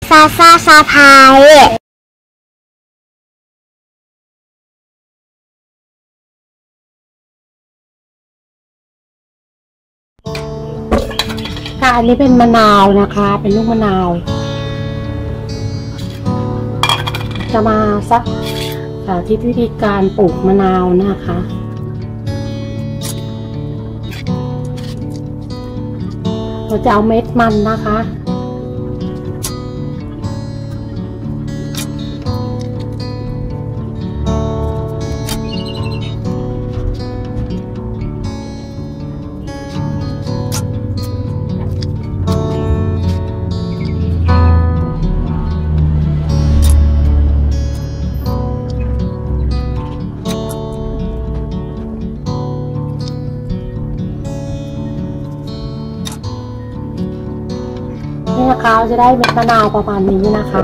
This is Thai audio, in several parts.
ซาซาซาพายค่ะอันนี้เป็นมะนาวนะคะเป็นลูกมะนาวจะมาสักสาธิตวิธีการปลูกมะนาวนะคะเราจะเอาเม็ดมันนะคะนี่นะคะจะได้เม็ดมะนาวประมาณนี้นะคะ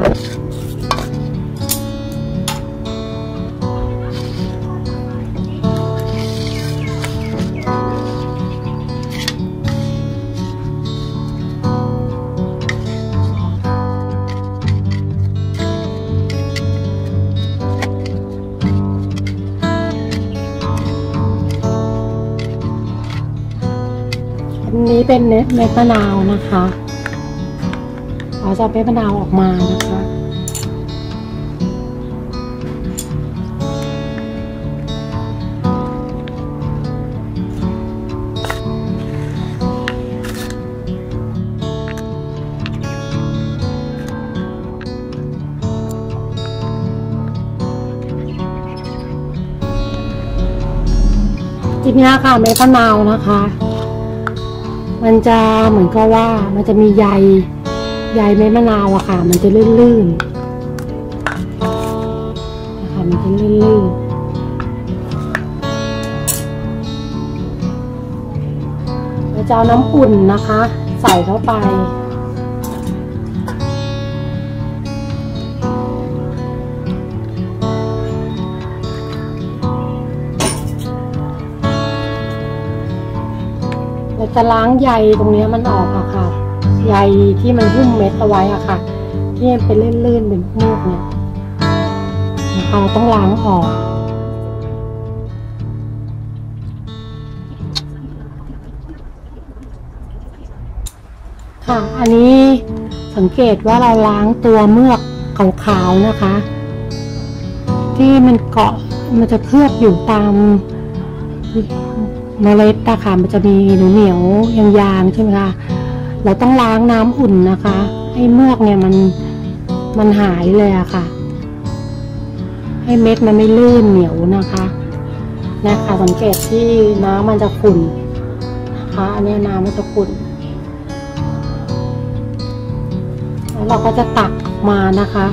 อันนี้เป็นเม็ดมะนาวนะคะเราจะเม็ดมะนาวออกมานะคะทีนี้ค่ะเม็ดมะนาวนะคะมันจะเหมือนกับว่ามันจะมีใยเม็ดมะนาวอะค่ะมันจะลื่นๆนะคะมันจะลื่นๆเราจะเอาน้ำอุ่นนะคะใส่เข้าไปเราจะล้างใยตรงนี้มันออกอะค่ะใยที่มันหุ้มเม็ดเอาไว้อะค่ะที่มันเป็นลื่นๆเป็นมูกเนี่ยนะคะเราต้องล้างออกค่ะอันนี้สังเกตว่าเราล้างตัวเมือกขาวๆนะคะที่มันเกาะมันจะเคลือบอยู่ตามเมล็ดนะคะมันจะมีเหนียวๆยางๆใช่ไหมคะเราต้องล้างน้ำอุ่นนะคะให้เมือกเนี่ยมันหายเลยอะค่ะให้เม็ดมันไม่ลื่นเหนียวนะคะสังเกตที่น้ำมันจะขุ่นนะคะอันนี้น้ำมันจะขุ่นแล้วเราก็จะตักออกมานะคะ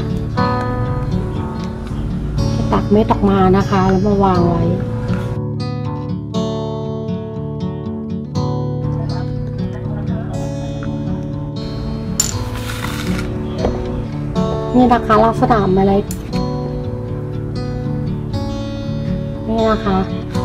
ตักเม็ดออกมานะคะแล้วมาวางไว้นี่นะคะลักษณะเมล็ดนี่นะคะ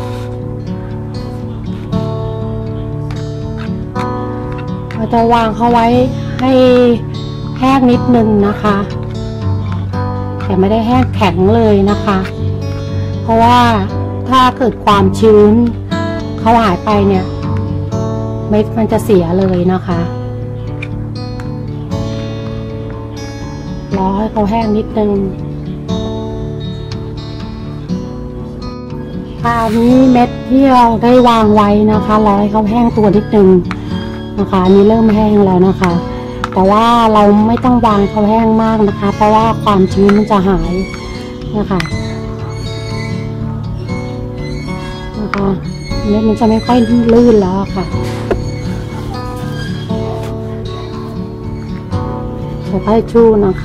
เราจะวางเขาไว้ให้แห้งนิดนึงนะคะแต่ไม่ได้แห้งแข็งเลยนะคะเพราะว่าถ้าเกิดความชื้นเขาหายไปเนี่ยเม็ดมันจะเสียเลยนะคะรอให้เขาแห้งนิดนึงค่ะนี้เม็ดที่เราได้วางไว้นะคะรอให้เขาแห้งตัวนิดนึงนะคะอันนี้เริ่มแห้งแล้วนะคะแต่ว่าเราไม่ต้องวางเขาแห้งมากนะคะเพราะว่าความชื้นมันจะหายนะคะเม็ดมันจะไม่ค่อยลื่นแล้วค่ะค่อยๆชูนะคะ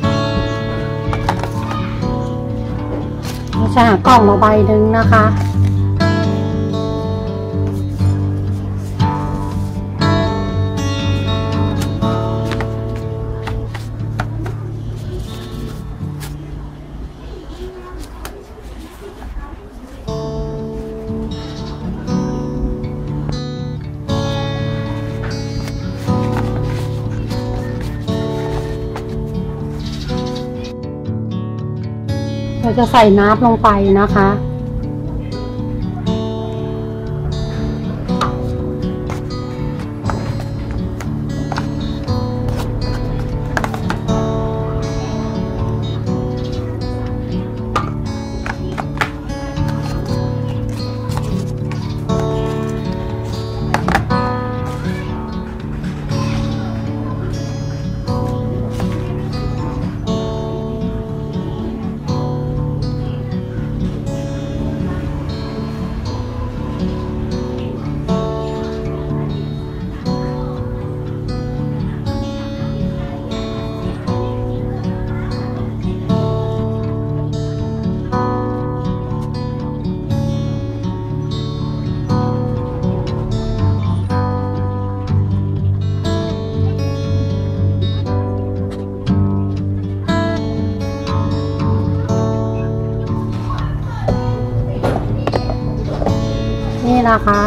จะหากล่องมาใบหนึ่งนะคะเราจะใส่น้ำลงไปนะคะนี่นะคะ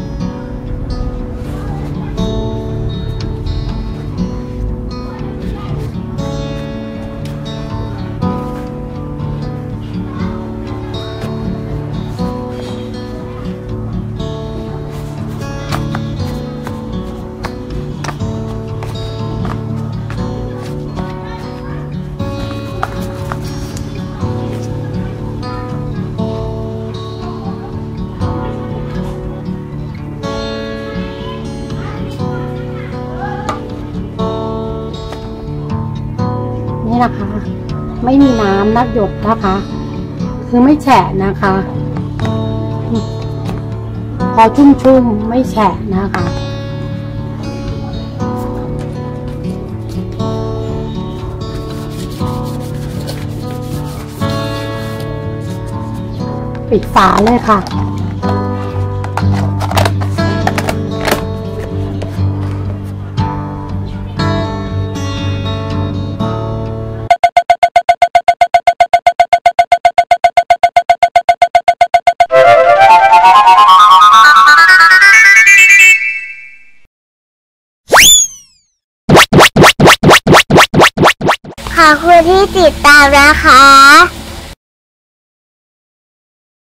ไม่มีน้ำนักหยดนะคะคือไม่แฉะนะคะพอชุ่มๆไม่แฉะนะคะปิดฝาเลยค่ะขอบคุณที่ติดตามนะคะ